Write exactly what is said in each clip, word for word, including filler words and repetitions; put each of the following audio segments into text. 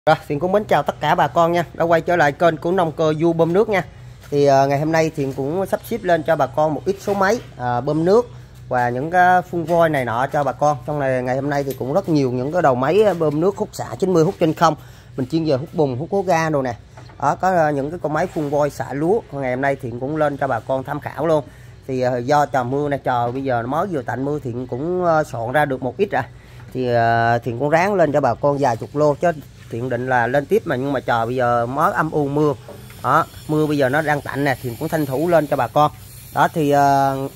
Rồi, Thiện cũng mến chào tất cả bà con nha, đã quay trở lại kênh của nông cơ Du bơm nước nha. Thì uh, ngày hôm nay Thiện cũng sắp xếp lên cho bà con một ít số máy uh, bơm nước và những cái phun voi này nọ cho bà con. Trong này ngày hôm nay thì cũng rất nhiều những cái đầu máy bơm nước hút xả chín mươi hút trên không, mình chuyên về hút bùn, hút hố ga đồ nè. Đó, có uh, những cái con máy phun voi xả lúa. Ngày hôm nay Thiện cũng lên cho bà con tham khảo luôn. Thì uh, do trời mưa này, trời bây giờ mới vừa tạnh mưa, Thiện cũng uh, soạn ra được một ít rồi. Thì uh, Thiện cũng ráng lên cho bà con vài chục lô, chứ Thiện định là lên tiếp mà nhưng mà trời bây giờ mới âm u mưa. Đó, mưa bây giờ nó đang tạnh nè, Thiện cũng tranh thủ lên cho bà con. Đó thì uh,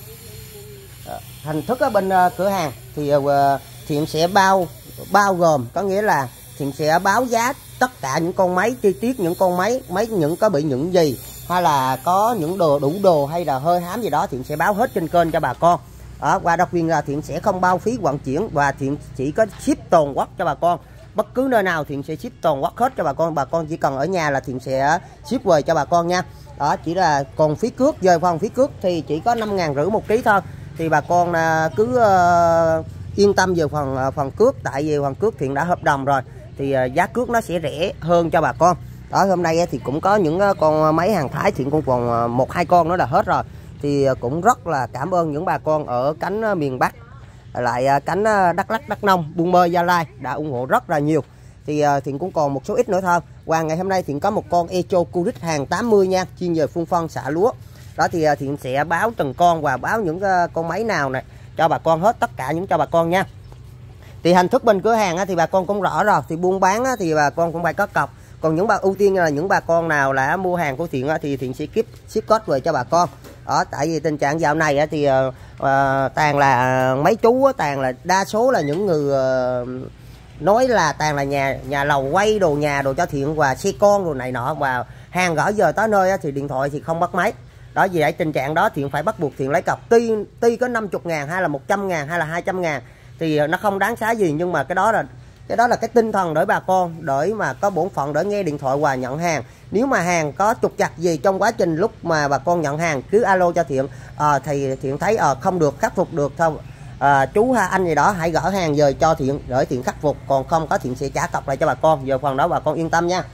hình thức ở bên uh, cửa hàng thì uh, Thiện sẽ bao bao gồm, có nghĩa là Thiện sẽ báo giá tất cả những con máy chi tiết, những con máy máy những có bị những gì, hay là có những đồ đủ đồ hay là hơi hám gì đó, Thiện sẽ báo hết trên kênh cho bà con. Đó, qua đặc biệt là Thiện sẽ không bao phí vận chuyển và Thiện chỉ có ship toàn quốc cho bà con. Bất cứ nơi nào Thiện sẽ ship toàn quốc hết cho bà con. Bà con chỉ cần ở nhà là Thiện sẽ ship về cho bà con nha. Đó, chỉ là còn phí cước, về phần phí cước thì chỉ có năm ngàn rưỡi một ký thôi. Thì bà con cứ uh, yên tâm về phần uh, phần cước, tại vì phần cước Thiện đã hợp đồng rồi thì uh, giá cước nó sẽ rẻ hơn cho bà con. Đó, hôm nay thì cũng có những uh, con máy hàng Thái, Thiện cũng còn uh, một hai con nữa là hết rồi. Thì uh, cũng rất là cảm ơn những bà con ở cánh uh, miền Bắc, lại cánh Đắk Lắk, Đắk Nông, Buôn Mê, Gia Lai đã ủng hộ rất là nhiều. Thì uh, Thiện cũng còn một số ít nữa thôi. Và ngày hôm nay Thiện có một con Echo Curic hàng tám mươi nha, chuyên về phun phân xạ lúa. Đó thì uh, Thiện sẽ báo từng con và báo những uh, con máy nào này cho bà con hết, tất cả những cho bà con nha. Thì hình thức bên cửa hàng á, thì bà con cũng rõ rồi, thì buôn bán á, thì bà con cũng phải có cọc. Còn những bà ưu tiên là những bà con nào là mua hàng của Thiện á, thì Thiện sẽ ship ship code về cho bà con. Đó, tại vì tình trạng dạo này á, thì uh, uh, toàn là uh, mấy chú á, toàn là đa số là những người uh, nói là toàn là nhà nhà lầu quay đồ, nhà đồ cho Thiện và xe con đồ này nọ, và hàng gửi giờ tới nơi á, thì điện thoại thì không bắt máy. Đó, vì vậy tình trạng đó Thiện phải bắt buộc Thiện lấy cọc, tuy tuy có năm mươi ngàn hay là một trăm ngàn hay là hai trăm ngàn thì nó không đáng giá gì, nhưng mà cái đó là cái đó là cái tinh thần để bà con để mà có bổn phận để nghe điện thoại và nhận hàng. Nếu mà hàng có trục trặc gì trong quá trình lúc mà bà con nhận hàng cứ alo cho Thiện, à, thì Thiện thấy à, không được khắc phục được thôi, à, chú ha anh gì đó hãy gỡ hàng về cho Thiện để Thiện khắc phục, còn không có Thiện sẽ trả cọc lại cho bà con. Giờ phần đó bà con yên tâm nha.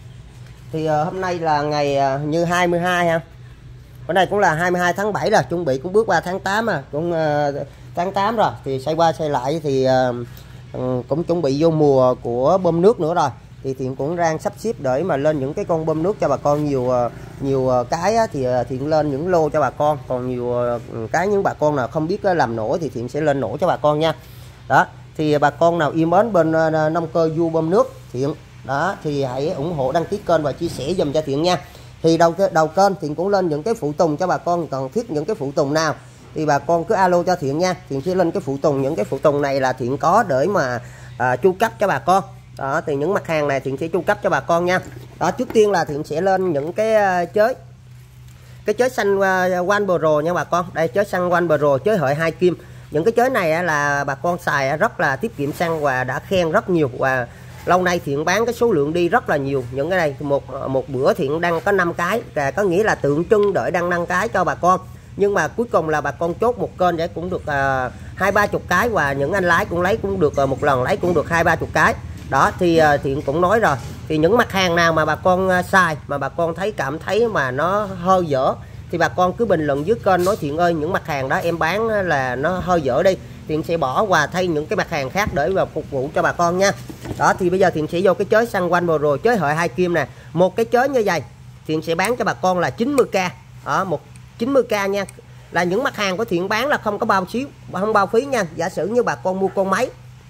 Thì à, hôm nay là ngày à, như hai mươi hai ha, bữa nay cũng là hai mươi hai tháng bảy rồi, chuẩn bị cũng bước qua tháng tám à, cũng à, tháng tám rồi, thì xây qua xây lại thì à, cũng chuẩn bị vô mùa của bơm nước nữa rồi. Thì Thiện cũng đang sắp xếp để mà lên những cái con bơm nước cho bà con nhiều nhiều cái á, thì Thiện lên những lô cho bà con, còn nhiều cái những bà con nào không biết làm nổ thì Thiện sẽ lên nổ cho bà con nha. Đó thì bà con nào yêu mến bên nông cơ Du bơm nước Thiện đó thì hãy ủng hộ đăng ký kênh và chia sẻ dùm cho Thiện nha. Thì đầu đầu kênh Thiện cũng lên những cái phụ tùng cho bà con, cần thiết những cái phụ tùng nào thì bà con cứ alo cho Thiện nha. Thiện sẽ lên cái phụ tùng, những cái phụ tùng này là Thiện có để mà à, chu cấp cho bà con. Đó thì những mặt hàng này Thiện sẽ chu cấp cho bà con nha. Đó, trước tiên là Thiện sẽ lên những cái uh, chới cái chới xanh uh, One Pro nha bà con. Đây, chới xăng One Pro, chới hợi hai kim. Những cái chới này uh, là bà con xài uh, rất là tiết kiệm xăng và đã khen rất nhiều, và lâu nay Thiện bán cái số lượng đi rất là nhiều. Những cái này một một bữa Thiện đăng có năm cái, và có nghĩa là tượng trưng đợi đăng năm cái cho bà con. Nhưng mà cuối cùng là bà con chốt một kênh để cũng được uh, hai ba chục cái, và những anh lái cũng lấy cũng được uh, một lần lấy cũng được hai ba chục cái. Đó thì uh, Thiện cũng nói rồi, thì những mặt hàng nào mà bà con uh, xài mà bà con thấy cảm thấy mà nó hơi dở thì bà con cứ bình luận dưới kênh nói Thiện ơi những mặt hàng đó em bán là nó hơi dở đi, Thiện sẽ bỏ và thay những cái mặt hàng khác để mà phục vụ cho bà con nha. Đó thì bây giờ Thiện sẽ vô cái chới xăng One Pro, chới hợi hai kim nè. Một cái chới như vậy Thiện sẽ bán cho bà con là chín mươi k. Ở một chín mươi k nha, là những mặt hàng của Thiện bán là không có bao xíu, không bao phí nha. Giả sử như bà con mua con máy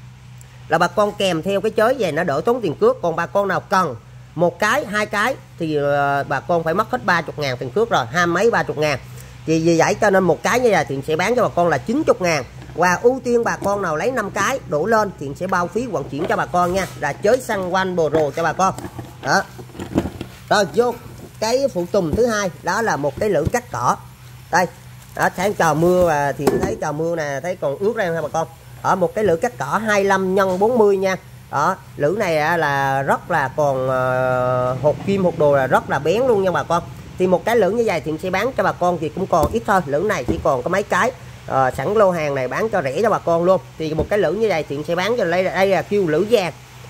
là bà con kèm theo cái chới về nó đỡ tốn tiền cước, còn bà con nào cần một cái hai cái thì uh, bà con phải mất hết ba mươi ngàn tiền cước rồi, hai mấy ba mươi ngàn. Vì vì vậy cho nên một cái như vậy Thiện sẽ bán cho bà con là chín mươi ngàn, và ưu tiên bà con nào lấy năm cái đổ lên Thiện sẽ bao phí vận chuyển cho bà con nha, là chới xăng One Pro cho bà con. Đó rồi vô cái phụ tùng thứ hai, đó là một cái lưỡi cắt cỏ. Đây đó, sáng trời mưa và Thiện thấy trời mưa nè, thấy còn ướt ra ha bà con. Ở một cái lưỡi cắt cỏ hai mươi lăm nhân bốn mươi nha. Đó, lưỡi này là rất là còn uh, hột kim hột đồ là rất là bén luôn nha bà con. Thì một cái lưỡi như vậy Thiện sẽ bán cho bà con thì cũng còn ít thôi, lưỡi này chỉ còn có mấy cái. Uh, sẵn lô hàng này bán cho rẻ cho bà con luôn. Thì một cái lưỡi như vậy Thiện sẽ bán cho đây, đây là kêu lưỡi vàng.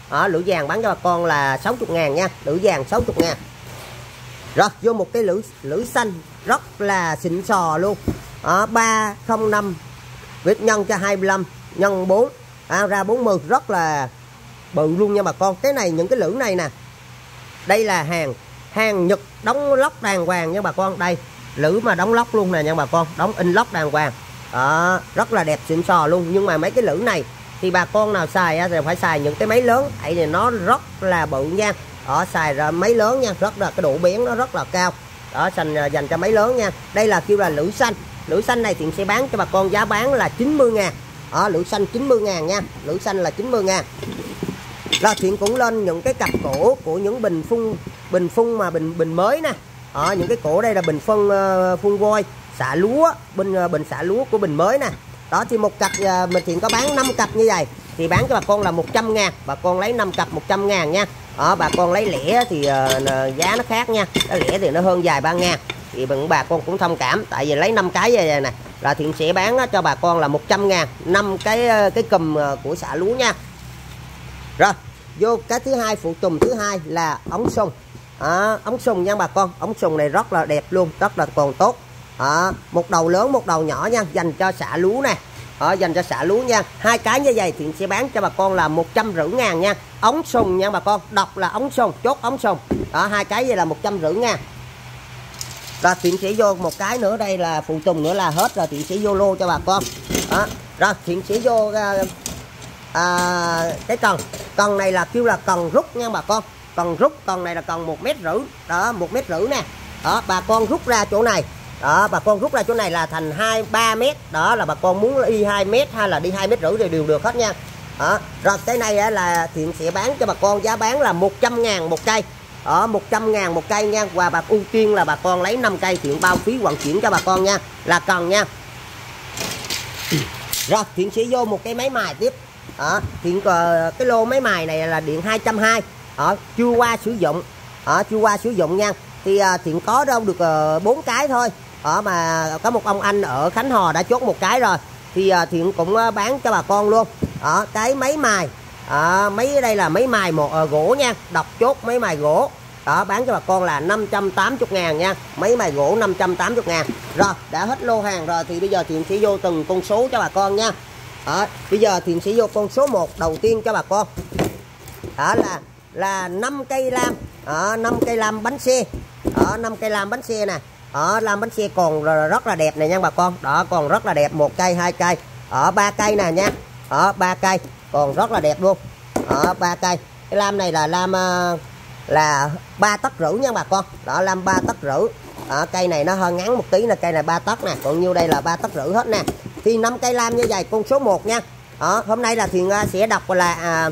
Đó, lưỡi vàng bán cho bà con là sáu mươi ngàn nha, lưỡi vàng sáu mươi ngàn. Rồi vô một cái lưỡi lưỡi xanh rất là xịn sò luôn. Đó, ba không năm vết nhân cho hai mươi lăm nhân bốn, à, ra bốn mươi, rất là bự luôn nha bà con. Cái này những cái lưỡi này nè, đây là hàng hàng Nhật đóng lóc đàng hoàng nha bà con. Đây lưỡi mà đóng lóc luôn nè nha bà con, đóng in lóc đàng hoàng. Đó, rất là đẹp xịn sò luôn. Nhưng mà mấy cái lưỡi này thì bà con nào xài thì phải xài những cái máy lớn, tại vì nó rất là bự nha. Đó, xài ra máy lớn nha, rất là cái độ bén nó rất là cao. Đó, dành dành cho máy lớn nha. Đây là kêu là lưỡi xanh. Lưỡi xanh này thì sẽ bán cho bà con giá bán là chín mươi ngàn. Đó, lưỡi xanh chín mươi ngàn nha, lưỡi xanh là chín mươi ngàn. Rồi Thiện cũng lên những cái cặp cổ của những bình phun bình phun mà bình bình mới nè. Đó, những cái cổ đây là bình phân uh, phun voi xả lúa, bình uh, bình xả lúa của bình mới nè. Đó thì một cặp uh, mình Thiện có bán năm cặp như vậy thì bán cho bà con là một trăm ngàn. Bà con lấy năm cặp một trăm ngàn nha. Đó, bà con lấy lẻ thì uh, giá nó khác nha. Cái lẻ thì nó hơn vài ba ngàn. Thì bà con cũng thông cảm, tại vì lấy năm cái như vậy nè là Thiện sẽ bán cho bà con là một trăm ngàn, năm cái cái cùm của xả lúa nha. Rồi vô cái thứ hai, phụ tùng thứ hai là ống sùng. À, ống sùng nha bà con, ống sùng này rất là đẹp luôn, rất là còn tốt. À, một đầu lớn một đầu nhỏ nha, dành cho xả lúa nè. À, dành cho xả lúa nha. Hai cái như vậy Thiện sẽ bán cho bà con là một trăm rưỡi ngàn nha. Ống sùng nha bà con, đọc là ống sùng, chốt ống sùng. Đó, hai cái vậy là một trăm rưỡi ngàn. Rồi Thiện sẽ vô một cái nữa, đây là phụ tùng nữa là hết rồi. Thiện sẽ vô lô cho bà con. Đó, rồi Thiện sẽ vô à, cái cần. Cần này là kêu là cần rút nha bà con. Cần rút, cần này là cần một mét rưỡi. Đó, một mét rưỡi nè. Đó, bà con rút ra chỗ này. Đó, bà con rút ra chỗ này là thành hai ba mét. Đó là bà con muốn đi hai mét hay là đi hai mét rưỡi thì đều được hết nha. Đó, rồi cái này là Thiện sẽ bán cho bà con giá bán là một trăm ngàn một cây. Ở một trăm ngàn một cây nha. Và bà ưu tiên là bà con lấy năm cây, Thiện bao phí vận chuyển cho bà con nha, là cần nha. Rồi Thiện sẽ vô một cái máy mài tiếp. Đó, Thiện cái lô máy mài này là điện hai trăm hai mươi. Đó, chưa qua sử dụng. Đó, chưa qua sử dụng nha. Thì Thiện có đâu được bốn cái thôi. Đó, mà có một ông anh ở Khánh Hòa đã chốt một cái rồi. Thì Thiện cũng bán cho bà con luôn. Đó, cái máy mài. À, mấy đây là máy mài một uh, gỗ nha, đọc chốt máy mài gỗ. Đó, bán cho bà con là năm trăm tám mươi ngàn nha, máy mài gỗ năm trăm tám mươi ngàn. Rồi đã hết lô hàng rồi thì bây giờ Thiện sẽ vô từng con số cho bà con nha. Đó, bây giờ Thiện sẽ vô con số một đầu tiên cho bà con. Đó là là năm cây lam. Đó, năm cây lam bánh xe. Đó, năm cây lam bánh xe nè. Đó, lam bánh xe còn rất là đẹp này nha bà con. Đó, còn rất là đẹp, một cây, hai cây. Ở ba cây nè nha. Đó, ba cây còn rất là đẹp luôn. Đó, ba cây. Cái lam này là lam là ba tấc rưỡi nha bà con. Đó, lam ba tấc rưỡi. Đó, cây này nó hơi ngắn một tí nè, cây này ba tấc nè, còn nhiêu đây là ba tấc rưỡi hết nè. Thì năm cây lam như vậy con số một nha. Đó, hôm nay là Thiện sẽ đọc là à,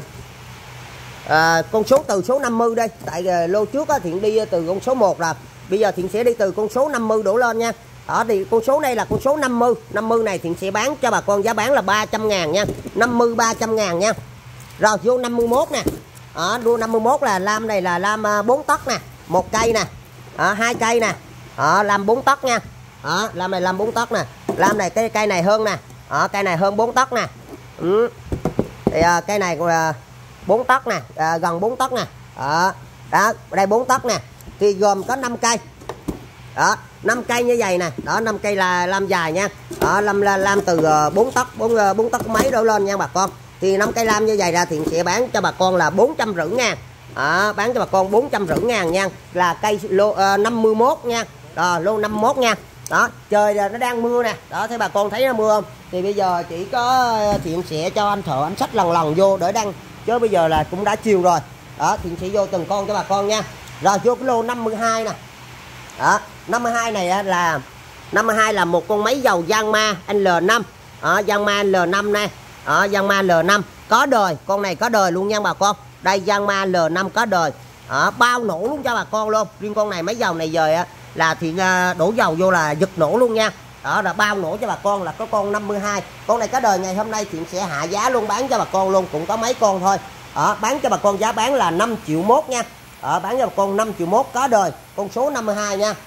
à, con số từ số năm mươi đây, tại à, lô trước á, Thiện đi từ con số một rồi. Bây giờ Thiện sẽ đi từ con số năm mươi đổ lên nha. Đó thì con số này là con số năm mươi. năm mươi này Thiện sẽ bán cho bà con giá bán là ba trăm ngàn nha. năm mươi ba trăm ngàn nha. Rồi vô năm mươi mốt nè. Đó, vô năm mươi mốt là lam này là lam bốn tấc nè, một cây nè. Đó, hai cây nè. Đó, lam bốn tấc nha. Đó, lam này lam bốn tấc nè. Lam này cái cây này hơn nè. Đó, cây này hơn bốn tấc nè. Ừ. Thì à, cây này là bốn tấc nè, à, gần bốn tấc nè. Đó, đó, đây bốn tấc nè. Thì gồm có năm cây. Đó, năm cây như vậy nè. Đó, năm cây là lam dài nha. Đó, lam lam từ bốn tấc, bốn tấc mấy đổ lên nha bà con. Thì năm cây lam như vậy ra Thiện sẽ bán cho bà con là bốn trăm rưỡi ngàn. Đó, bán cho bà con bốn trăm rưỡi ngàn nha. Là cây lô uh, năm mươi mốt nha. Đó, lô năm mươi mốt nha. Đó, trời nó đang mưa nè. Đó, thấy bà con thấy nó mưa không? Thì bây giờ chỉ có Thiện sẽ cho anh thợ anh xách lần lần vô để đăng. Chứ bây giờ là cũng đã chiều rồi. Đó, Thiện sẽ vô từng con cho bà con nha. Rồi vô cái lô năm mươi hai nè. Đó, năm mươi hai này là năm mươi hai là một con máy dầu Yanmar L năm. Đó, Yanmar L năm nè. Đó, Yanmar L năm có đời, con này có đời luôn nha bà con. Đây Yanmar L năm có đời. Đó, bao nổ luôn cho bà con luôn. Riêng con này máy dầu này giờ là Thiện đổ dầu vô là giật nổ luôn nha. Đó là bao nổ cho bà con là có con năm mươi hai. Con này có đời ngày hôm nay Thiện sẽ hạ giá luôn, bán cho bà con luôn, cũng có mấy con thôi. Đó, bán cho bà con giá bán là năm triệu mốt nha. Đó, bán cho bà con năm triệu mốt có đời, con số năm mươi hai nha.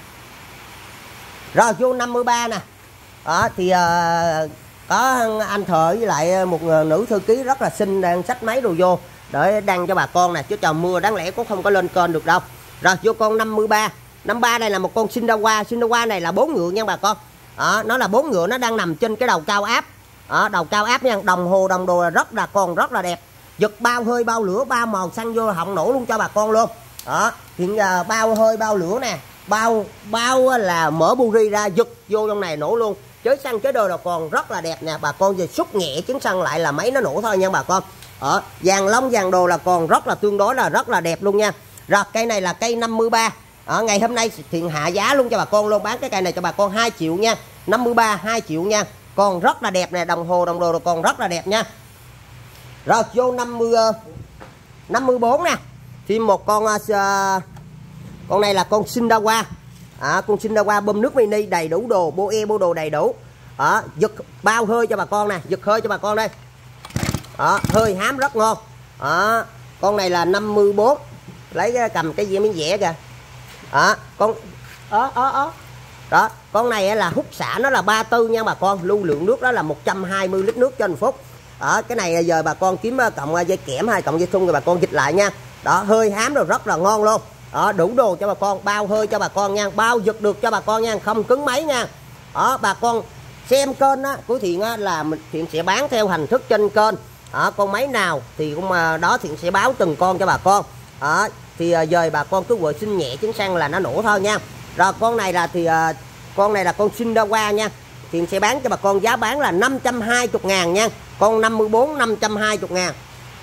Rồi vô năm mươi ba nè. Đó thì uh, có anh thợ với lại một nữ thư ký rất là xinh đang xách máy đồ vô. để đăng cho bà con nè, chứ trời mưa đáng lẽ cũng không có lên kênh được đâu. Rồi vô con năm mươi ba. năm mươi ba đây là một con Shindawa. Shindawa này là bốn ngựa nha bà con. Đó, nó là bốn ngựa, nó đang nằm trên cái đầu cao áp. Đó, đầu cao áp nha, đồng hồ đồng đồ là rất là còn rất là đẹp. Giật bao hơi bao lửa, bao màu xăng vô họng nổ luôn cho bà con luôn. Đó, hiện giờ bao hơi bao lửa nè, bao bao là mở buri ra giật vô trong này nổ luôn. Chới xăng chới đồ là còn rất là đẹp nè bà con. Về xúc nhẹ trứng xăng lại là máy nó nổ thôi nha bà con. Ở vàng lông vàng đồ là còn rất là tương đối là rất là đẹp luôn nha. Rồi cây này là cây năm mươi ba. Ở ngày hôm nay Thiện hạ giá luôn cho bà con luôn, bán cái cây này cho bà con hai triệu nha. năm mươi ba hai triệu nha. Còn rất là đẹp nè, đồng hồ đồng đồ còn rất là đẹp nha. Rồi vô năm mươi năm mươi bốn nè. Thêm một con uh, con này là con Shindawa. À, con Shindawa bơm nước mini đầy đủ đồ, bô e bô đồ đầy đủ. Đó, giật bao hơi cho bà con nè, giật hơi cho bà con đây. Đó, hơi hám rất ngon. Đó, con này là năm mươi bốn. Lấy cái, cầm cái gì miếng vẽ kìa. Đó, con đó, đó, đó. Đó, con này là hút xả nó là ba mươi tư nha bà con, lưu lượng nước đó là một trăm hai mươi lít nước trên một phút. Đó, cái này giờ bà con kiếm cộng dây kẽm hay cộng dây thun rồi bà con dịch lại nha. Đó, hơi hám rồi rất là ngon luôn. Đó, đủ đồ cho bà con, bao hơi cho bà con nha, bao giật được cho bà con nha, không cứng máy nha. Đó, bà con xem kênh á của Thiện á, là mình Thiện sẽ bán theo hình thức trên kênh. Đó, con máy nào thì cũng đó Thiện sẽ báo từng con cho bà con. Đó, thì dời bà con cứ vệ sinh nhẹ trứng xăng là nó nổ thôi nha. Rồi con này là thì con này là con Shindawa nha. Thiện sẽ bán cho bà con giá bán là năm trăm hai mươi ngàn nha. Con năm mươi bốn năm trăm hai mươi ngàn.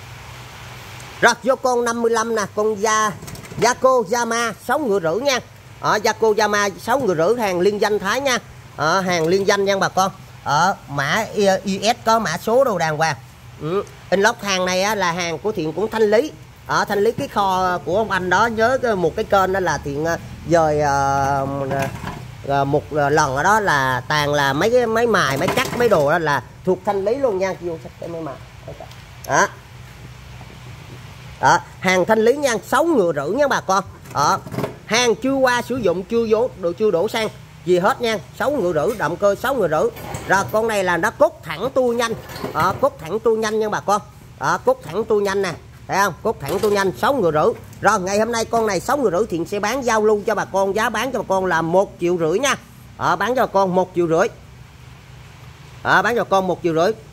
Rồi vô con năm mươi lăm nè, con da Yakoyama sáu ngựa rưỡi nha. Ở Yakoyama sáu ngựa rưỡi, hàng liên danh Thái nha. Ở hàng liên danh nha bà con. Ở mã i ét có mã số đồ đàng hoàng. Ừ. Inbox hàng này á, là hàng của Thiện cũng thanh lý. Ở thanh lý cái kho của ông anh đó, nhớ một cái kênh đó là Thiện dời uh, một lần ở đó là toàn là mấy cái máy mài, máy cắt, mấy đồ đó là thuộc thanh lý luôn nha. Vô cái máy mài. Đó. Đó, hàng thanh lý nha, sáu ngựa rưỡi nha bà con. Đó, hàng chưa qua sử dụng, chưa vô đồ, chưa đổ xăng gì hết nha, sáu ngựa rưỡi, động cơ sáu ngựa rưỡi. Rồi con này là nó cốt thẳng tua nhanh. Đó, cốt thẳng tua nhanh nha bà con. Đó, cốt thẳng tua nhanh nè, thấy không, cốt thẳng tua nhanh, sáu ngựa rưỡi. Rồi ngày hôm nay con này sáu ngựa rưỡi Thiện sẽ bán giao lưu cho bà con, giá bán cho bà con là một triệu rưỡi nha. Đó, bán cho bà con một triệu rưỡi. Đó, bán cho bà con một triệu rưỡi.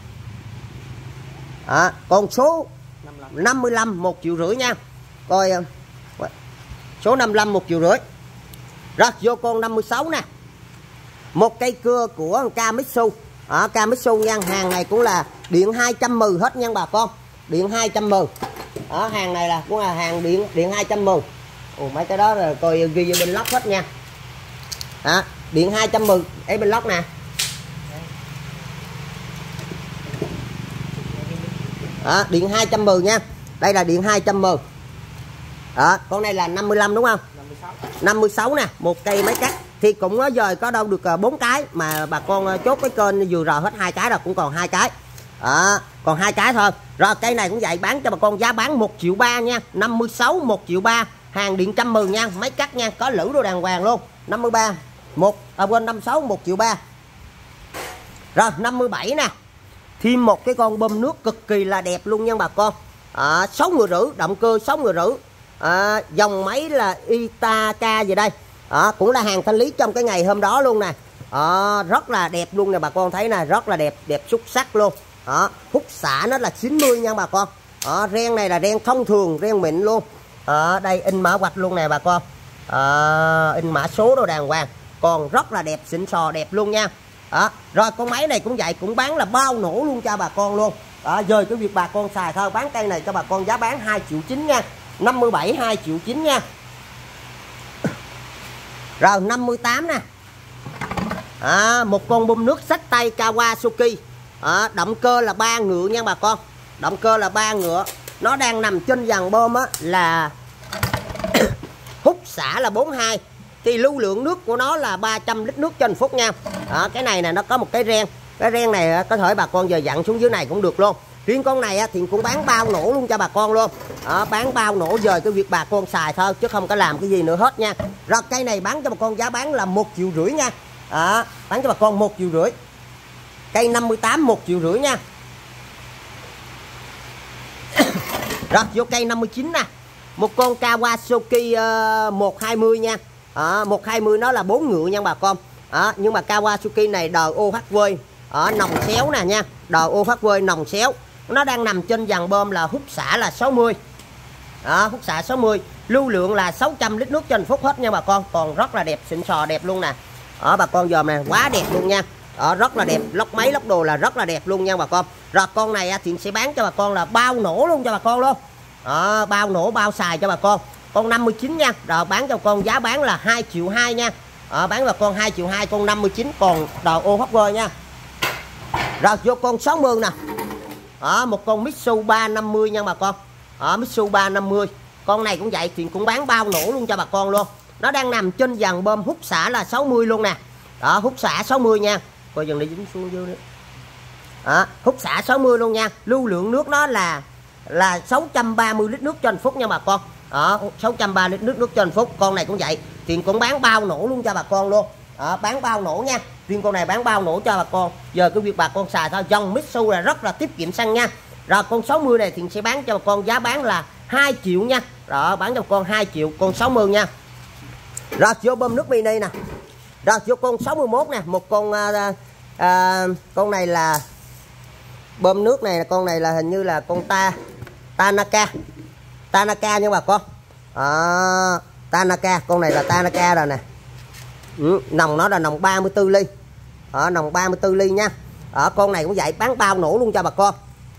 Đó, con số năm mươi lăm một triệu rưỡi nha. Coi số năm mươi lăm một triệu rưỡi. Rồi vô con năm mươi sáu nè. Một cây cưa của Kamitsu. Ở Kamitsu nha, hàng này cũng là điện hai trăm mười hết nha bà con. Điện hai trăm mười. Ở hàng này là cũng là hàng điện điện hai trăm mười. Ồ, mấy cái đó là coi ghi vô bên lóc hết nha. Đó, điện hai trăm mười ở bên lóc nè. Đó, điện hai trăm mười nha. Đây là điện hai trăm mười. Đó, con này là năm mươi lăm đúng không? năm mươi sáu. năm mươi sáu nè, một cây máy cắt. Thì cũng có dời có đâu được bốn cái mà bà con chốt cái kênh vừa rồi hết hai cái rồi, cũng còn hai cái. Đó, còn hai cái thôi. Rồi cây này cũng vậy, bán cho bà con giá bán một triệu ba nha. năm mươi sáu một triệu ba, hàng điện một trăm mười nha, máy cắt nha, có lưỡi đồ đàng hoàng luôn. năm mươi ba một à quên năm mươi sáu một triệu ba. Rồi năm mươi bảy nè. Thêm một cái con bơm nước cực kỳ là đẹp luôn nha bà con. À, sáu ngựa rưỡi, động cơ sáu ngựa rưỡi. À, dòng máy là Itaka gì đây. À, cũng là hàng thanh lý trong cái ngày hôm đó luôn nè. À, rất là đẹp luôn nè bà con thấy nè, rất là đẹp, đẹp xuất sắc luôn. Đó, hút xả nó là chín mươi nha bà con. Đó, ren này là ren thông thường, ren mịn luôn. Ở đây in mã vạch luôn nè bà con. À, in mã số đồ đàng hoàng, còn rất là đẹp, xịn sò đẹp luôn nha. Đó, rồi con máy này cũng vậy, cũng bán là bao nổ luôn cho bà con luôn. Đó, rồi cái việc bà con xài thôi, bán cây này cho bà con giá bán hai triệu chín nha. năm mươi bảy hai triệu chín nha. Rồi năm mươi tám nè. À, một con bơm nước xách tay Kawasaki. À, động cơ là ba ngựa nha bà con. Động cơ là ba ngựa. Nó đang nằm trên dàn bơm á là hút xả là bốn mươi hai. Thì lưu lượng nước của nó là ba trăm lít nước trên phút nha. À, cái này nè nó có một cái ren. Cái ren này có thể bà con giờ dặn xuống dưới này cũng được luôn. Riêng con này thì cũng bán bao nổ luôn cho bà con luôn. À, bán bao nổ dời cái việc bà con xài thôi, chứ không có làm cái gì nữa hết nha. Rồi cây này bán cho bà con giá bán là một triệu rưỡi nha. À, bán cho bà con một triệu rưỡi. Cây năm mươi tám một triệu rưỡi nha. Rồi vô cây năm mươi chín nè, một con Kawasaki uh, một hai mươi nha. À, một hai mươi nó là bốn ngựa nha bà con. À, nhưng mà Kawasaki này đời ô hát vê ở nòng xéo nè nha, đời ô hát vê nòng xéo. Nó đang nằm trên dàn bơm là hút xả là sáu mươi. Đó, hút xả sáu mươi, lưu lượng là sáu trăm lít nước trên phút hết nha bà con. Còn rất là đẹp, xịn sò đẹp luôn nè. Ở bà con dòm nè, quá đẹp luôn nha. Ở rất là đẹp, lốc máy lốc đồ là rất là đẹp luôn nha bà con. Rồi con này thì sẽ bán cho bà con là bao nổ luôn cho bà con luôn. Đó, bao nổ bao xài cho bà con. Con năm mươi chín nha. Rồi bán cho con giá bán là hai triệu hai nha. Đó, bán bà con hai triệu hai con năm mươi chín còn đầu ô hấp vơi nha. Rồi vô con sáu mươi nè. Đó, một con Mitsu ba năm mươi nha bà con. Đó, Mitsu ba năm mươi. Con này cũng vậy thì cũng bán bao nổ luôn cho bà con luôn. Nó đang nằm trên dàn bơm hút xả là sáu mươi luôn nè. Đó, hút xả sáu mươi nha. Coi dần đi dính xuống dưới nữa. Đó, hút xả sáu mươi luôn nha. Lưu lượng nước nó là là sáu trăm ba mươi lít nước trên phút nha bà con. Đó, sáu trăm ba mươi lít nước nước trên phút. Con này cũng vậy thì cũng bán bao nổ luôn cho bà con luôn. Đó, bán bao nổ nha. Riêng con này bán bao nổ cho bà con. Giờ cái việc bà con xài thôi, dòng Mitsu là rất là tiết kiệm xăng nha. Rồi con sáu mươi này thì sẽ bán cho bà con giá bán là hai triệu nha. Rồi bán cho bà con hai triệu con sáu mươi nha. Rồi vô bơm nước mini nè. Rồi vô con sáu mươi mốt nè, một con à, à, con này là bơm nước này, con này là hình như là con ta Tanaka. Tanaka nha bà con. À, Tanaka, con này là Tanaka rồi nè. Ừ, nòng nó là nòng ba mươi tư ly. Ở nòng ba mươi tư ly nha. Ở con này cũng vậy, bán bao nổ luôn cho bà con.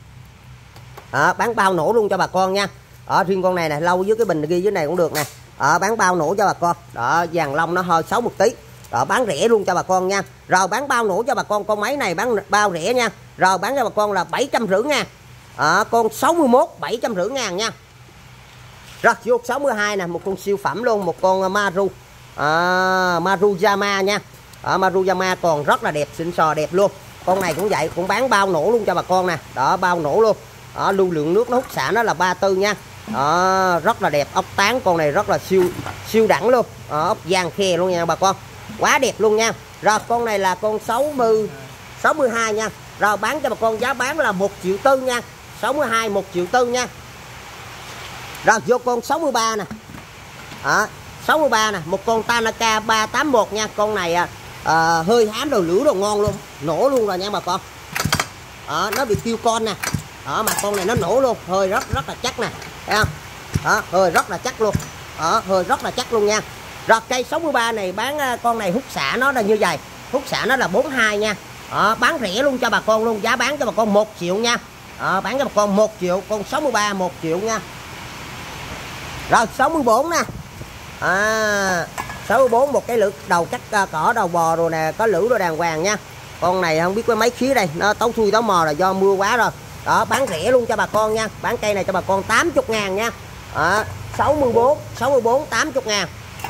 À, bán bao nổ luôn cho bà con nha. Ở riêng con này nè, lâu với cái bình ghi dưới này cũng được nè. À, bán bao nổ cho bà con. Đó, vàng lông nó hơi xấu một tí. Đó, bán rẻ luôn cho bà con nha. Rồi bán bao nổ cho bà con, con máy này bán bao rẻ nha. Rồi bán cho bà con là bảy trăm rưỡi ngàn. À, con sáu mươi mốt bảy trăm rưỡi ngàn nha. Rồi vô sáu mươi hai nè, một con siêu phẩm luôn, một con Maru. À, Maruyama nha. À, Maruyama còn rất là đẹp, xịn sò đẹp luôn. Con này cũng vậy, cũng bán bao nổ luôn cho bà con nè. Đó, bao nổ luôn. Đó, lưu lượng nước nó hút xả nó là ba mươi tư nha. Đó, rất là đẹp, ốc tán con này rất là siêu siêu đẳng luôn. Đó, ốc vàng khe luôn nha bà con. Quá đẹp luôn nha. Rồi con này là con sáu mươi sáu mươi hai nha. Rồi bán cho bà con giá bán là một triệu tư nha. sáu mươi hai một triệu tư nha. Rồi vô con sáu mươi ba nè. Đó, sáu mươi ba nè, một con Tanaka ba tám mốt nha. Con này à, hơi hám đồ lửa đồ ngon luôn, nổ luôn rồi nha bà con. Đó, nó bị tiêu con nè. Đó, mà con này nó nổ luôn, hơi rất rất là chắc nè. Thấy không? Đó, hơi rất là chắc luôn. Đó, hơi rất là chắc luôn nha. Rồi cây sáu mươi ba này bán con này hút xả nó là như vậy. Hút xả nó là bốn mươi hai nha. Đó, bán rẻ luôn cho bà con luôn, giá bán cho bà con một triệu nha. Đó, bán cho bà con một triệu, con sáu mươi ba một triệu nha. Rồi sáu mươi bốn nè. À, sáu mươi bốn một cái lưỡi đầu cắt cỏ đầu bò rồi nè, có lưỡi rồi đàng hoàng nha. Con này không biết cái máy khí đây, nó tấu thui tấu mò là do mưa quá rồi. Đó, bán rẻ luôn cho bà con nha. Bán cây này cho bà con tám mươi ngàn nha. Đó, sáu mươi bốn, sáu mươi bốn tám mươi ngàn.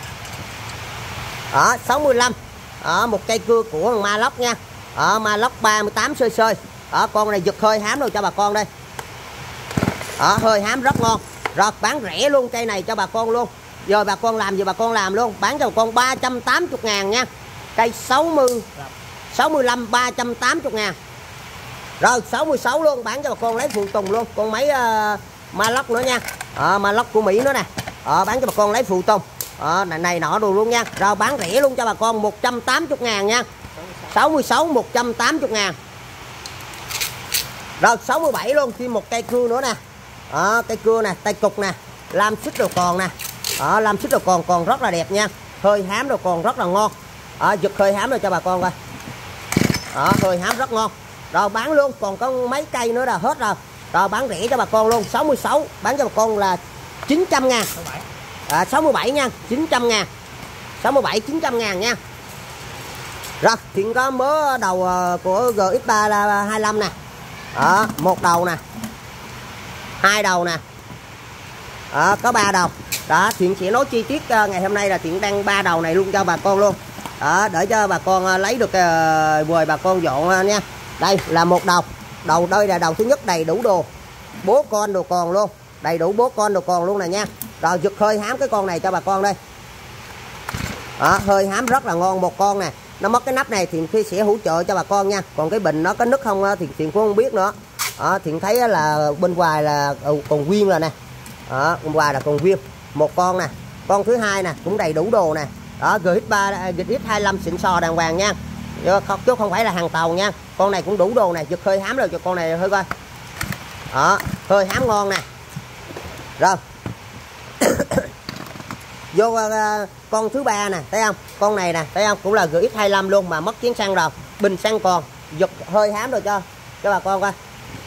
Đó, sáu mươi lăm. Đó, một cây cưa của thằng Maloc nha. Đó, Maloc ba mươi tám xơi xơi. Đó, con này giật hơi hám rồi cho bà con đây. Đó, hơi hám rất ngon. Rồi bán rẻ luôn cây này cho bà con luôn. Giờ bà con làm gì bà con làm luôn. Bán cho bà con ba trăm tám mươi ngàn nha. Cây sáu mươi sáu mươi lăm ba trăm tám mươi ngàn. Rồi sáu mươi sáu luôn, bán cho bà con lấy phụ tùng luôn. Con máy uh, Maloc nữa nha. Ờ, Maloc của Mỹ nữa nè. Ờ, bán cho bà con lấy phụ tùng. Ờ, này này nọ đồ luôn nha. Rồi bán rẻ luôn cho bà con một trăm tám mươi ngàn nha. sáu mươi sáu một trăm tám mươi ngàn. Rồi sáu mươi bảy luôn, thêm một cây cưa nữa nè. Đó, cây cưa nè, tay cục nè, lam xích đồ còn nè. Đó, lam xích đồ còn còn rất là đẹp nha. Hơi hám đồ còn rất là ngon. Đó, giật hơi hám rồi cho bà con coi. Đó, hơi hám rất ngon. Rồi bán luôn, còn có mấy cây nữa là hết rồi. Rồi bán rẻ cho bà con luôn, sáu mươi sáu, bán cho bà con là chín trăm ngàn. À, sáu mươi bảy nha, chín trăm ngàn. sáu mươi bảy chín trăm ngàn nha. Rồi, hiện có mớ đầu của giê ích ba là hai mươi lăm nè. Đó, một đầu nè. Hai đầu nè. Đó, có ba đầu. Đó, Thiện sẽ nói chi tiết uh, ngày hôm nay là Thiện đăng ba đầu này luôn cho bà con luôn. Đó, để cho bà con uh, lấy được uh, quời bà con dọn uh, nha. Đây là một đầu. Đầu đây là đầu thứ nhất, đầy đủ đồ. Bố con đồ còn luôn. Đầy đủ bố con đồ còn luôn nè nha. Rồi giật hơi hám cái con này cho bà con đây. Đó, hơi hám rất là ngon một con nè. Nó mất cái nắp này thì khi sẽ hỗ trợ cho bà con nha. Còn cái bình nó có nứt không thì Thiện cũng không biết nữa. Đó, Thiện thấy là bên ngoài là còn nguyên rồi nè. Đó, bên ngoài là còn nguyên một con nè. Con thứ hai nè cũng đầy đủ đồ nè. Đó, giê ích ba giê ích hai mươi lăm xịn sò đàng hoàng nha, chứ không phải là hàng tàu nha. Con này cũng đủ đồ nè, giật hơi hám rồi cho con này hơi coi. Đó, hơi hám ngon nè. Rồi vô uh, con thứ ba nè, thấy không? Con này nè, thấy không? Cũng là giê ích hai mươi lăm luôn mà mất chén xăng rồi, bình xăng còn, giật hơi hám rồi cho cho bà con coi.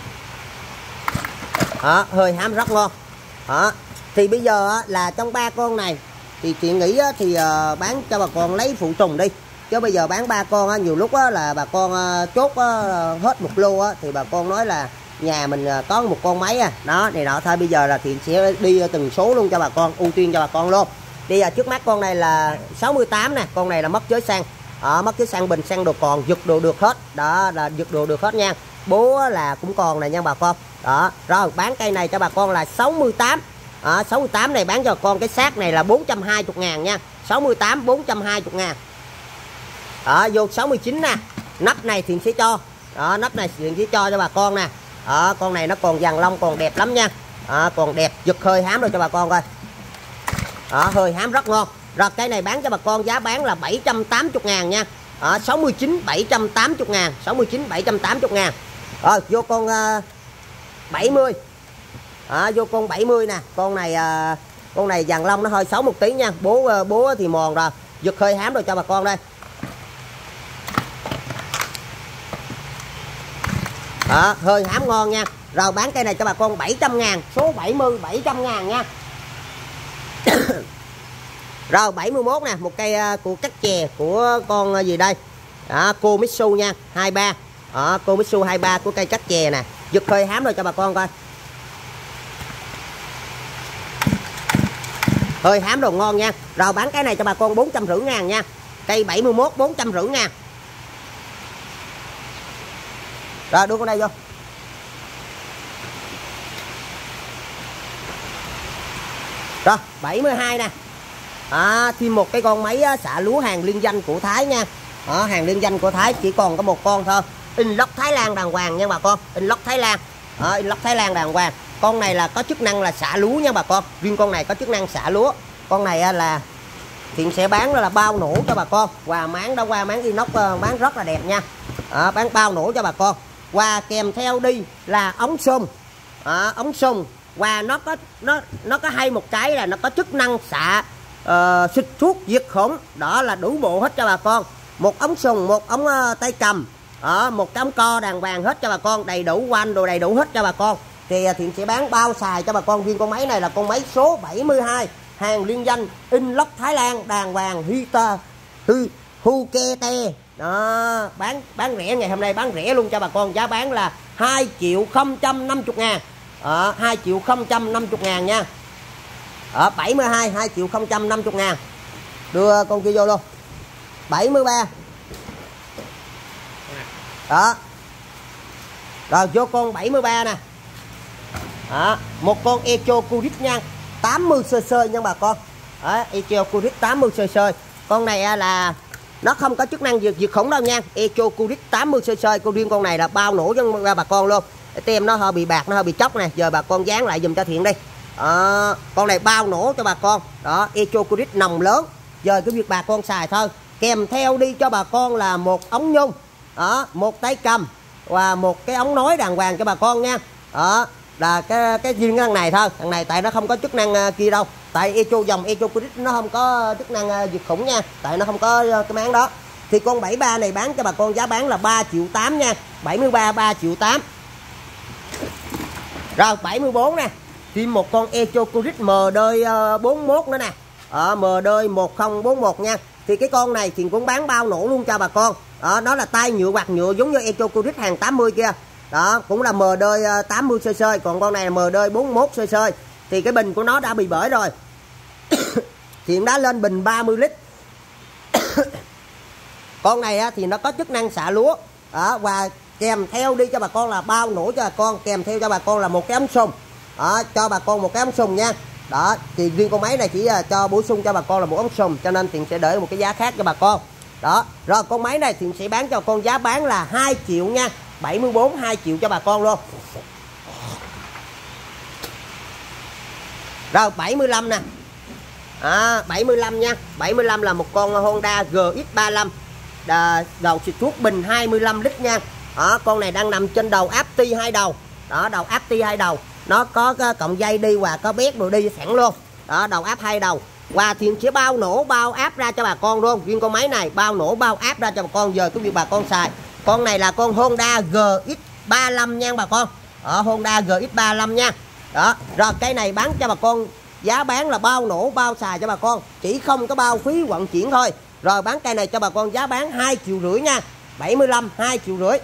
Đó, hơi hám rất ngon. Đó, thì bây giờ á, là trong ba con này thì chị nghĩ á, thì uh, bán cho bà con lấy phụ tùng đi, chứ bây giờ bán ba con á, nhiều lúc á, là bà con uh, chốt á, hết một lô á, thì bà con nói là nhà mình uh, có một con máy à, đó này nọ thôi. Bây giờ là Thiện sẽ đi từng số luôn cho bà con, ưu tiên cho bà con luôn. Bây giờ trước mắt con này là sáu mươi tám nè, con này là mất chới xăng, ở mất chới xăng, bình xăng đồ còn, giật đồ được hết, đó là giật đồ được hết nha. Bố là cũng còn này nha bà con. Đó, rồi bán cây này cho bà con là sáu mươi tám. À, sáu mươi tám này bán cho con cái xác này là bốn trăm hai mươi ngàn nha. sáu mươi tám bốn trăm hai mươi ngàn. Đó, vô sáu mươi chín nè. Nắp này Thiện sẽ cho. Đó, nắp này Thiện sẽ cho cho bà con nè. Đó, con này nó còn vàng lông còn đẹp lắm nha. Đó, còn đẹp, giật hơi hám rồi cho bà con coi. Đó, hơi hám rất ngon. Rồi cái này bán cho bà con giá bán là bảy trăm tám mươi ngàn nha. Đó, sáu mươi chín bảy trăm tám mươi ngàn, sáu mươi chín bảy trăm tám mươi ngàn. Rồi vô con uh, bảy mươi. À, vô con bảy mươi nè, con này à, con này vàng lông nó hơi xấu một tí nha. Bố à, bố thì mòn rồi, giật hơi hám rồi cho bà con đây. Đó, hơi hám ngon nha. Rồi bán cây này cho bà con bảy trăm ngàn, số bảy mươi bảy trăm ngàn nha. Rồi bảy mươi mốt nè, một cây à, của cắt chè của con à, gì đây? Đó, Komatsu nha, hai mươi ba. Đó, Komatsu hai mươi ba của cây cắt chè nè, giật hơi hám rồi cho bà con coi. Hơi hám đồ ngon nha. Rồi bán cái này cho bà con bốn trăm rưỡi ngàn nha. Cây bảy mươi mốt bốn trăm rưỡi ngàn. Rồi đưa con đây vô. Rồi bảy mươi hai nè. À, thêm một cái con máy xạ lúa hàng liên danh của Thái nha. Đó, hàng liên danh của Thái chỉ còn có một con thôi. Inox Thái Lan đàng hoàng nha bà con. Inox Thái Lan. Đó, Inox Thái Lan đàng hoàng. Con này là có chức năng là xả lúa nha bà con. Riêng con này có chức năng xả lúa. Con này là Thiện sẽ bán là bao nổ cho bà con. Và máng đã qua máng inox bán rất là đẹp nha. À, bán bao nổ cho bà con. Và kèm theo đi là ống xung. À, ống xung. Và nó có nó nó có hay một cái là nó có chức năng xạ uh, xịt thuốc diệt khuẩn. Đó là đủ bộ hết cho bà con. Một ống xung, một ống uh, tay cầm. Đó, một cái ống co đàng hoàng hết cho bà con. Đầy đủ quanh đồ đầy đủ hết cho bà con. Thì Thiện sẽ bán bao xài cho bà con. Riêng con máy này là con máy số bảy mươi hai, hàng liên danh Inox Thái Lan đàng hoàng, Hita Hu Hukete. Đó, bán bán rẻ ngày hôm nay, bán rẻ luôn cho bà con. Giá bán là hai triệu không trăm năm mươi ngàn. Đó, hai triệu không trăm năm mươi ngàn nha. Ở bảy mươi hai hai triệu không trăm năm mươi ngàn. Đưa con kia vô luôn. bảy mươi ba. Đó. Rồi vô con bảy mươi ba nè. Đó, một con Echo Curit nha, tám mươi xê xê nha bà con. Đó, Echo Curit tám mươi xê xê. Con này là nó không có chức năng diệt diệt khuẩn đâu nha. Echo Curit tám mươi xê xê. Con riêng con này là bao nổ cho bà con luôn. Tem nó hơi bị bạc, nó hơi bị chóc này. Giờ bà con dán lại dùm cho Thiện đi. Đó, con này bao nổ cho bà con. Đó, Echo Curit nòng lớn. Giờ cái việc bà con xài thôi. Kèm theo đi cho bà con là một ống nhung. Đó, một tay cầm và một cái ống nối đàng hoàng cho bà con nha. Đó, là cái cái riêng thằng này thôi. Thằng này tại nó không có chức năng uh, kia đâu. Tại Echo dòng Echo Curit nó không có chức năng uh, diệt khuẩn nha. Tại nó không có uh, cái máng đó. Thì con bảy mươi ba này bán cho bà con giá bán là ba triệu tám nha. bảy mươi ba ba triệu tám. Rồi bảy mươi bốn nè. Thêm một con Echo Curit M đơi uh, bốn mươi mốt nữa nè. Ở M đơi một không bốn một nha. Thì cái con này thì cũng bán bao nổ luôn cho bà con. Đó, nó là tay nhựa quạt nhựa giống như Echo Curit hàng tám mươi kia. Đó, cũng là M đơi tám mươi xê xê, còn con này là M đơi bốn mươi mốt xê xê. Thì cái bình của nó đã bị bể rồi. Thiện đã lên bình ba mươi lít. Con này thì nó có chức năng xạ lúa. Đó, và kèm theo đi cho bà con là bao nổ cho bà con, kèm theo cho bà con là một cái ống xung. Đó, cho bà con một cái ống xung nha. Đó, thì riêng con máy này chỉ cho bổ sung cho bà con là một ống xung, cho nên Thiện sẽ để một cái giá khác cho bà con. Đó, rồi con máy này Thiện sẽ bán cho con giá bán là hai triệu nha. bảy mươi bốn hai triệu cho bà con luôn. Rồi bảy mươi lăm nè. À, bảy mươi lăm nha. bảy mươi lăm là một con Honda G X ba lăm. Đà, đầu xịt thuốc bình hai mươi lăm lít nha. Đó, con này đang nằm trên đầu áp ti hai đầu. Đó, đầu áp ti hai đầu. Nó có cái cọng dây đi và có bét rồi đi sẵn luôn. Đó, đầu áp hai đầu. Và thì sẽ bao nổ bao áp ra cho bà con luôn. Riêng con máy này bao nổ bao áp ra cho bà con. Giờ cái việc bà con xài. Con này là con Honda G X ba lăm nha bà con. Ở Honda G X ba lăm nha. Đó, rồi cái này bán cho bà con giá bán là bao nổ bao xài cho bà con, chỉ không có bao phí vận chuyển thôi. Rồi bán cây này cho bà con giá bán hai triệu rưỡi nha. bảy mươi lăm hai triệu rưỡi.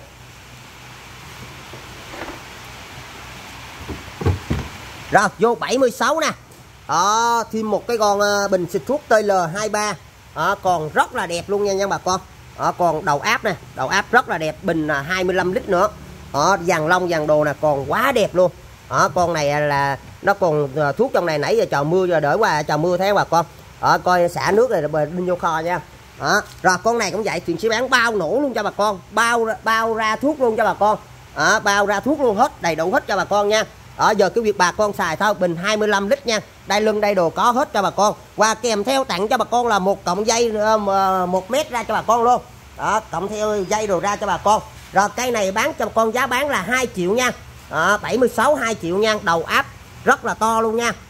Rồi vô bảy mươi sáu nè. Đó, thêm một cái con uh, bình xịt thuốc T L hai ba. Đó, còn rất là đẹp luôn nha nha bà con. Đó, còn đầu áp nè, đầu áp rất là đẹp, bình là hai mươi lăm lít nữa. Đó, dàn lông dàn đồ nè còn quá đẹp luôn. Đó, con này là nó còn uh, thuốc trong này nãy giờ chờ mưa giờ đợi qua chờ mưa thấy bà con. Đó, coi xả nước này rồi đi vô kho nha. Đó, rồi con này cũng vậy, chuyện sẽ bán bao nổ luôn cho bà con, bao bao ra thuốc luôn cho bà con. Đó, bao ra thuốc luôn hết, đầy đủ hết cho bà con nha. Đó, giờ cái việc bà con xài thôi, bình hai mươi lăm lít nha, đai lưng đai đồ có hết cho bà con. Và kèm theo tặng cho bà con là một cọng dây một mét ra cho bà con luôn. Đó, cộng theo dây đồ ra cho bà con. Rồi cây này bán cho bà con giá bán là hai triệu nha. Đó, bảy mươi sáu hai triệu nha, đầu áp rất là to luôn nha.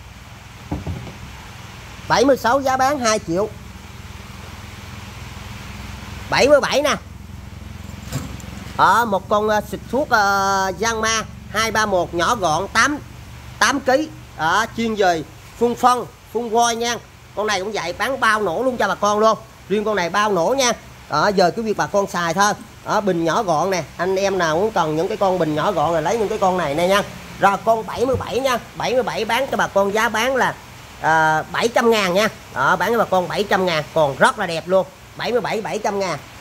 bảy mươi sáu giá bán hai triệu. bảy mươi bảy nè. Ở một con uh, xịt thuốc uh, Yanma hai ba mốt nhỏ gọn tám tám ki lô gam, uh, chuyên về phun phân, phun voi nha. Con này cũng vậy, bán bao nổ luôn cho bà con luôn. Riêng con này bao nổ nha. Đó, giờ cái việc bà con xài thôi. Đó, bình nhỏ gọn nè, anh em nào cũng cần những cái con bình nhỏ gọn là lấy những cái con này nè nha. Rồi con bảy mươi bảy nha, bảy mươi bảy bán cho bà con giá bán là uh, bảy trăm ngàn nha. Đó, bán cho bà con bảy trăm ngàn, còn rất là đẹp luôn. bảy mươi bảy bảy trăm ngàn.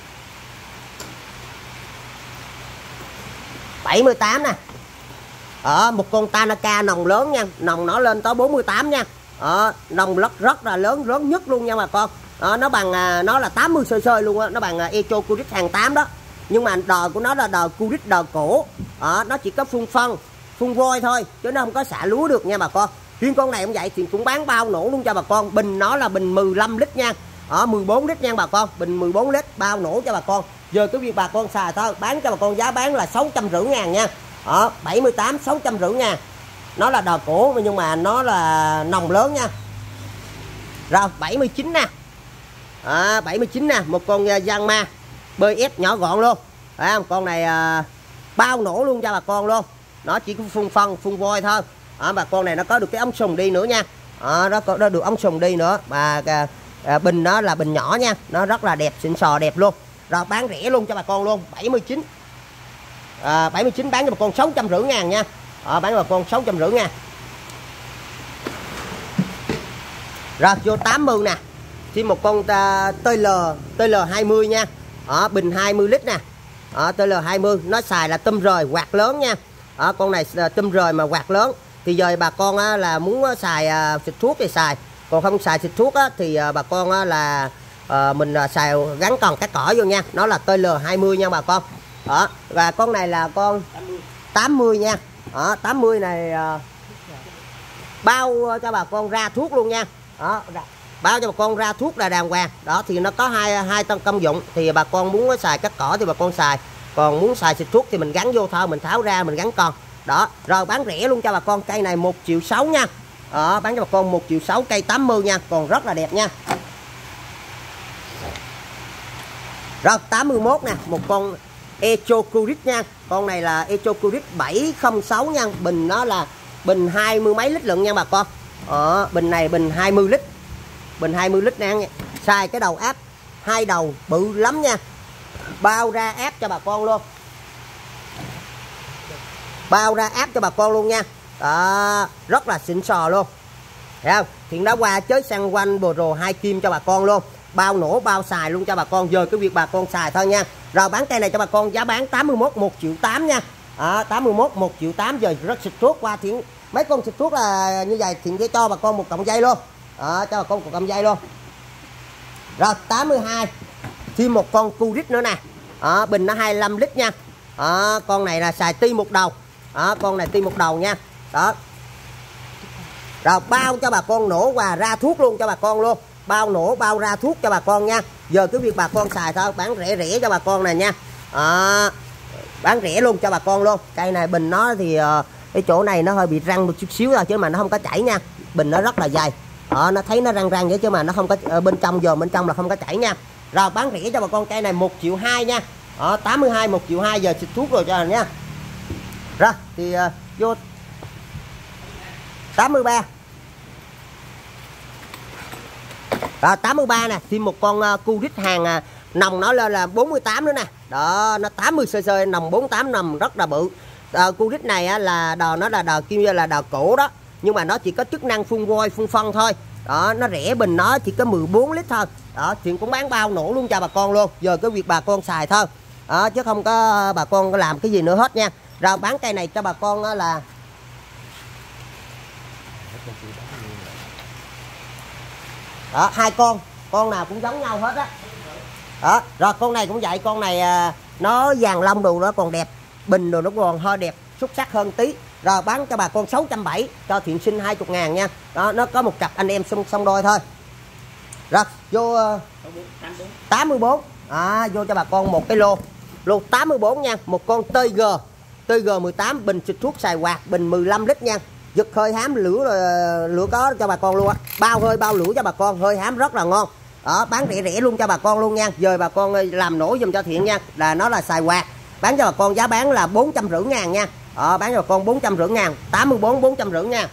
bảy mươi tám nè. Ở một con Tanaka nòng lớn nha, nòng nó lên tới bốn mươi tám nha. Ở nòng rất rất là lớn, lớn nhất luôn nha bà con. Đó, nó bằng nó là tám mươi xê xê luôn á, nó bằng Echo Curit hàng tám đó. Nhưng mà đời của nó là đời Curit đời cổ. Đó, nó chỉ có phun phân, phun voi thôi chứ nó không có xả lúa được nha bà con. Riêng con này cũng vậy thì cũng bán bao nổ luôn cho bà con. Bình nó là bình mười lăm lít nha. Ở mười bốn lít nha bà con, bình mười bốn lít bao nổ cho bà con. Giờ cái việc bà con xài thôi, bán cho bà con giá bán là sáu trăm rưỡi ngàn nha. Ở bảy mươi tám sáu trăm rưỡi ngàn. Nó là đò cổ nhưng mà nó là nòng lớn nha. Rồi bảy mươi chín nè. À, bảy mươi chín nè, một con Yanma bê ép nhỏ gọn luôn. Đấy không? Con này à, bao nổ luôn cho bà con luôn. Nó chỉ có phun phân, phun voi thôi. À, bà con này nó có được cái ống sùng đi nữa nha. À, nó có nó được ống sùng đi nữa. Mà à, à, bình nó là bình nhỏ nha, nó rất là đẹp, xịn sò đẹp luôn. Rồi bán rẻ luôn cho bà con luôn, bảy mươi chín. À, bảy mươi chín bán cho bà con sáu trăm rưỡi ngàn nha. À, bán cho bà con sáu trăm rưỡi ngàn. Rồi vô tám mươi nè. Thêm một con uh, T L T L hai mươi nha. Ở bình hai mươi lít nè. Ở T L hai mươi nó xài là tôm rời quạt lớn nha. Ở con này uh, tôm rời mà quạt lớn. Thì giờ bà con uh, là muốn uh, xài uh, xịt thuốc thì xài, còn không xài xịt thuốc uh, thì uh, bà con uh, là uh, mình uh, xài gắn còn cái cỏ vô nha. Nó là T L hai mươi nha bà con. Đó, và con này là con tám mươi nha. Đó, tám mươi này uh, bao uh, cho bà con ra thuốc luôn nha. Đó, bao cho bà con ra thuốc là đàng hoàng. Đó thì nó có hai hai tân công dụng. Thì bà con muốn xài cắt cỏ thì bà con xài, còn muốn xài xịt thuốc thì mình gắn vô thôi, mình tháo ra mình gắn con. Đó, rồi bán rẻ luôn cho bà con. Cây này một triệu sáu nha. Đó, bán cho bà con một triệu sáu, cây tám mươi nha, còn rất là đẹp nha. Rồi tám mươi mốt nè, một con Echo Curit nha. Con này là Echo Curit bảy không sáu nha. Bình nó là bình hai mươi mấy lít lượng nha bà con. Ờ, bình này bình hai mươi lít. Bình hai mươi lít nè. Xài cái đầu áp hai đầu bự lắm nha. Bao ra áp cho bà con luôn. Bao ra áp cho bà con luôn nha. Đó, rất là xịn sò luôn. Thấy không? Thiện đã qua chơi xăng quanh Pro hai kim cho bà con luôn. Bao nổ bao xài luôn cho bà con. Giờ cái việc bà con xài thôi nha. Rồi bán cây này cho bà con giá bán tám mươi mốt một triệu tám nha. À, tám mươi mốt một triệu tám. Giờ rất xịt thuốc qua Thiện. Mấy con xịt thuốc là như vậy Thiện sẽ cho bà con một cọng dây luôn. À, cho bà con một cọng dây luôn. Rồi tám mươi hai. Thêm một con Curit nữa nè. À, bình nó hai mươi lăm lít nha. À, con này là xài ti một đầu. À, con này ti một đầu nha. Đó. Rồi bao cho bà con nổ và ra thuốc luôn cho bà con luôn, bao nổ bao ra thuốc cho bà con nha. Giờ cứ việc bà con xài thôi, bán rẻ rẻ cho bà con này nha. À, bán rẻ luôn cho bà con luôn. Cây này bình nó thì uh, cái chỗ này nó hơi bị răng một chút xíu thôi chứ mà nó không có chảy nha. Bình nó rất là dày. Đó, nó thấy nó răng răng vậy chứ mà nó không có uh, bên trong giờ bên trong là không có chảy nha. Rồi bán rẻ cho bà con cây này một triệu hai nha. Đó, tám mươi hai một triệu hai, giờ xịt thuốc rồi cho anh nha. Rồi thì uh, vô tám mươi ba. Rồi tám mươi ba nè, thêm một con uh, cu rít hàng uh, nòng nó lên là bốn mươi tám nữa nè. Đó, nó tám mươi cc, nòng bốn mươi tám nòng rất là bự. Uh, cu rít này á, là đò nó là đò kim như là đò cổ đó, nhưng mà nó chỉ có chức năng phun vôi phun phân thôi. Đó, nó rẻ, bình nó chỉ có mười bốn lít thôi. Đó, chuyện cũng bán bao nổ luôn cho bà con luôn. Giờ cái việc bà con xài thôi. Đó, chứ không có bà con có làm cái gì nữa hết nha. Rồi bán cây này cho bà con á, là đó, hai con, con nào cũng giống nhau hết á. Đó, rồi con này cũng vậy, con này à, nó vàng lông đồ nó còn đẹp, bình đồ nó còn hơi đẹp, xuất sắc hơn tí. Rồi bán cho bà con sáu trăm bảy mươi, cho Thiện Sinh hai mươi ngàn nha. Đó, nó có một cặp anh em song, song đôi thôi. Rồi vô uh, tám mươi bốn, à, vô cho bà con một cái lô lô tám mươi bốn nha, một con tê giê tê giê mười tám, bình xịt thuốc xài quạt, bình mười lăm lít nha. Giật hơi hám lửa lửa có cho bà con luôn á, bao hơi bao lửa cho bà con, hơi hám rất là ngon. Đó, bán rẻ rẻ luôn cho bà con luôn nha. Giờ bà con làm nổ giùm cho Thiện nha, là nó là xài quạt, bán cho bà con giá bán là bốn trăm rưỡi ngàn nha. Đó, bán cho bà con bốn trăm rưỡi ngàn, tám mươi bốn bốn trăm rưỡi nha.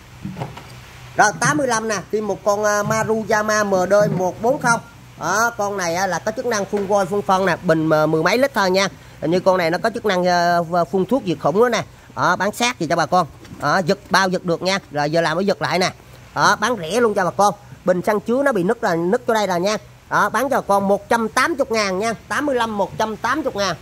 Rồi tám mươi lăm nè, thêm một con uh, Maruyama em đê một bốn không. Đó, con này uh, là có chức năng phun vôi phun phân nè, bình uh, mười mấy lít thôi nha. Hình như con này nó có chức năng uh, phun thuốc diệt khủng nữa nè. Đó, bán sát gì cho bà con. Đó, giật bao giật được nha. Rồi giờ làm mới giật lại nè. Đó, bán rẻ luôn cho bà con. Bình xăng chứa nó bị nứt là nứt chỗ đây rồi nha. Đó, bán cho bà con một trăm tám mươi ngàn nha. tám mươi lăm một trăm tám mươi ngàn.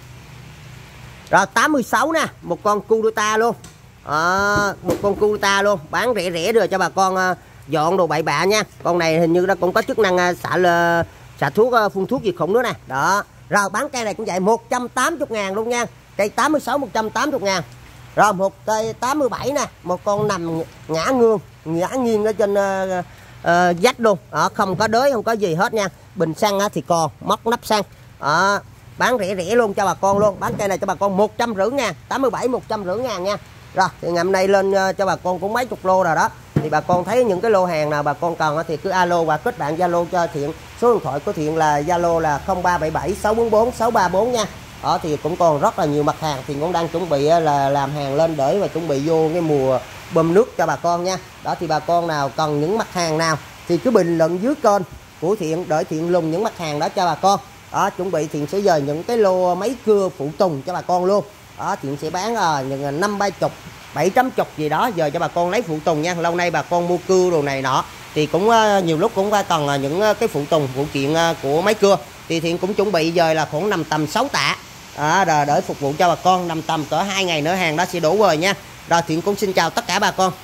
Rồi tám mươi sáu nè, một con Cudota luôn. Đó, một con Cudota luôn, bán rẻ rẻ rồi cho bà con uh, dọn đồ bậy bạ nha. Con này hình như nó cũng có chức năng uh, xạ uh, xạ thuốc uh, phun thuốc diệt khủng nữa nè. Đó. Rồi bán cây này cũng vậy, một trăm tám mươi ngàn luôn nha. Cây tám mươi sáu một trăm tám mươi ngàn. Rồi một cây tám mươi bảy nè, một con nằm ngã ngương, ngã nghiêng ở trên uh, uh, dách luôn. Đó, không có đới, không có gì hết nha. Bình xăng uh, thì còn móc nắp xăng. Đó, bán rẻ rẻ luôn cho bà con luôn. Bán cây này cho bà con một trăm rưỡi ngàn, tám mươi bảy một trăm rưỡi ngàn nha. Rồi thì ngày hôm nay lên uh, cho bà con cũng mấy chục lô rồi đó. Thì bà con thấy những cái lô hàng nào bà con cần uh, thì cứ alo và kết bạn Zalo cho Thiện. Số điện thoại của Thiện là Zalo là không ba bảy bảy sáu bốn bốn sáu ba bốn nha. Đó thì cũng còn rất là nhiều mặt hàng, thì cũng đang chuẩn bị uh, là làm hàng lên để và chuẩn bị vô cái mùa bơm nước cho bà con nha. Đó thì bà con nào cần những mặt hàng nào thì cứ bình luận dưới kênh của Thiện để Thiện lùng những mặt hàng đó cho bà con. Đó, chuẩn bị Thiện sẽ dời những cái lô máy cưa phụ tùng cho bà con luôn. Đó, Thiện sẽ bán uh, những năm ba chục bảy chấm chục gì đó giờ cho bà con lấy phụ tùng nha. Lâu nay bà con mua cưa đồ này nọ thì cũng uh, nhiều lúc cũng cần uh, những uh, cái phụ tùng phụ kiện uh, của máy cưa, thì Thiện cũng chuẩn bị giờ là khoảng nằm tầm sáu tạ đó, rồi để phục vụ cho bà con, nằm tầm cỡ hai ngày nữa hàng đó sẽ đổ về nha. Rồi Thiện cũng xin chào tất cả bà con.